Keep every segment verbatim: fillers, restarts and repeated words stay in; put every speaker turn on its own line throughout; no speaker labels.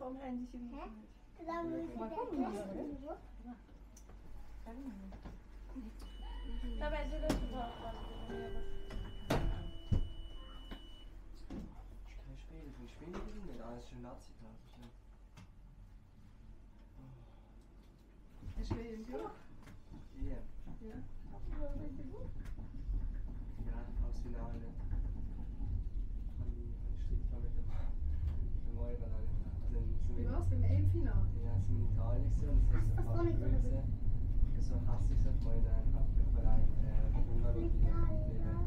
vom Handy sie wieder nicht.
Dann muss ich
Mal
den
gucken,
Rest
oder?
nehmen.
Da weißt du, dass du da
Ich kann nicht spielen, ich spiele nicht, alles schon Nazi-Tag.
Hast du wieder im Buch?
Ja.
Ja.
Ja, als Finale nicht. Habe ich, habe ich Streit gehabt mit dem, mit dem Euro. Also sind
Wie
wir,
war's beim E M-Finale?
ja, sind wir in Italien gewesen und es ist ein paar Grüße. So hassig so, weil ich einfach den Verein äh, Ungarn und Wien lebe.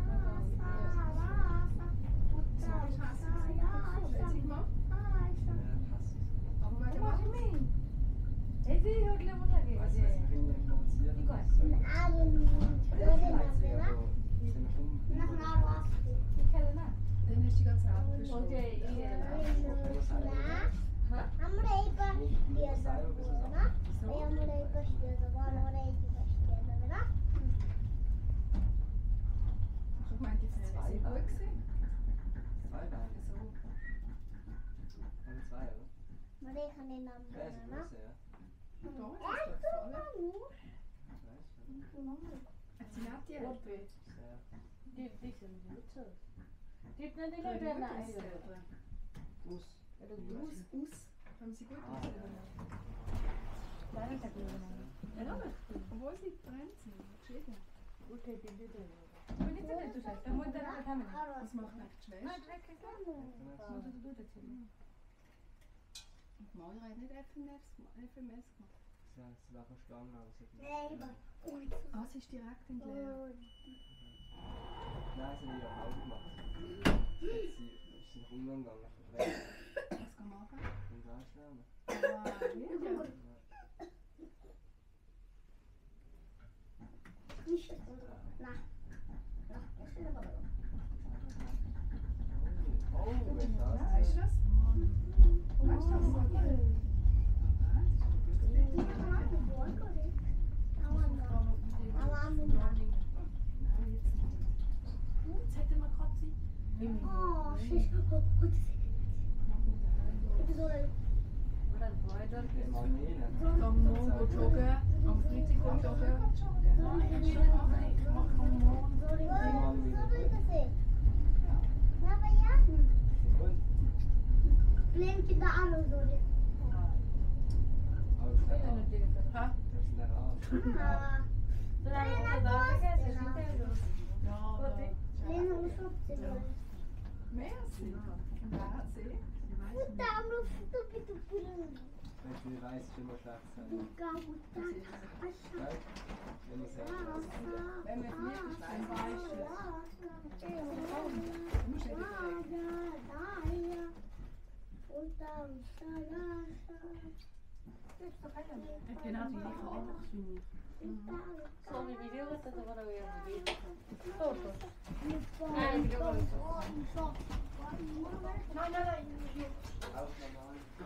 So ist es. Letztes Mal.
Ja, hassig.
Aber wegen was?
Hey, sì, io volevo sapere.
Weißt du, was ich irgendwie provoziert
Di qua.
habe? So,
Che cade là?
Dann hast du die ganze Abend verschoben.
Ok, io.
Ich meinte, die Ferien sind gut gewesen.
Zwei Beine.
So.
Haben zwei, oder?
Maar ik ga niet naar
Ja, ist
beneden.
groß, ja.
Und da ist es doch voll.
Weißt du?
Hat sie nicht die Hälfte?
Sehr.
Di, di sono tutto. Di, non ti vedo là.
Bus.
Aus, aus. Haben sie gut
Ah,
ausgenommen.
Dai, non capivo.
Ja, nein. Obwohl sie getrennt sind. Geschieden.
Ok, ti vedo. Ma di te tu sai, sta molto da camera.
Was macht eigentlich die
Ma
Schwester?
c'è che cazzo? Ma tu tu tu
Und die Mauer hat nicht F M S gemacht. F M S gemacht.
Ja, sie war verstanden, aber sie hat nicht.
Nee, maar.
Ah, sie ist direkt in die Lehre.
Nein, sie hat ja auch gemacht. Jetzt sie, ist sie nach Ungarn gegangen. Verträgt.
Was kann man machen?
Und da ist Schwärme.
Ah, wirklich?
Niet zo. Nou. Nou, dat is er wel.
Oh, oh, wer ist das?
Weißt du das? Weißt du das?
Jetzt hätte man gerade sie.
Oh, shit. Het is wel leuk.
Oder weiter.
Der Marlene.
Am Morgen joggen, am Freitag joggen.
Blink je de armen door dit.
Oh, ist der Arm.
Ha?
Das ist der Arm.
Ah.
Sono andata da ragazzi, si intende.
Ja,
Guardi.
Alleen om zo te doen.
Merci. Grazie.
Goed aan, maar voet op je te voelen.
Wenn ich will, weiß ich immer schlecht sein.
Goed aan, goed aan.
Gell? Wenn ich sage, das ist
Wenn wir fliegen, schneiden wir Eis. Du musst ja nicht weg. Genau die gleiche Anlass wie ich.
Sono i migliori che devono avere un video. Tutto. Eh, il video.
No, no, no.
auch normal.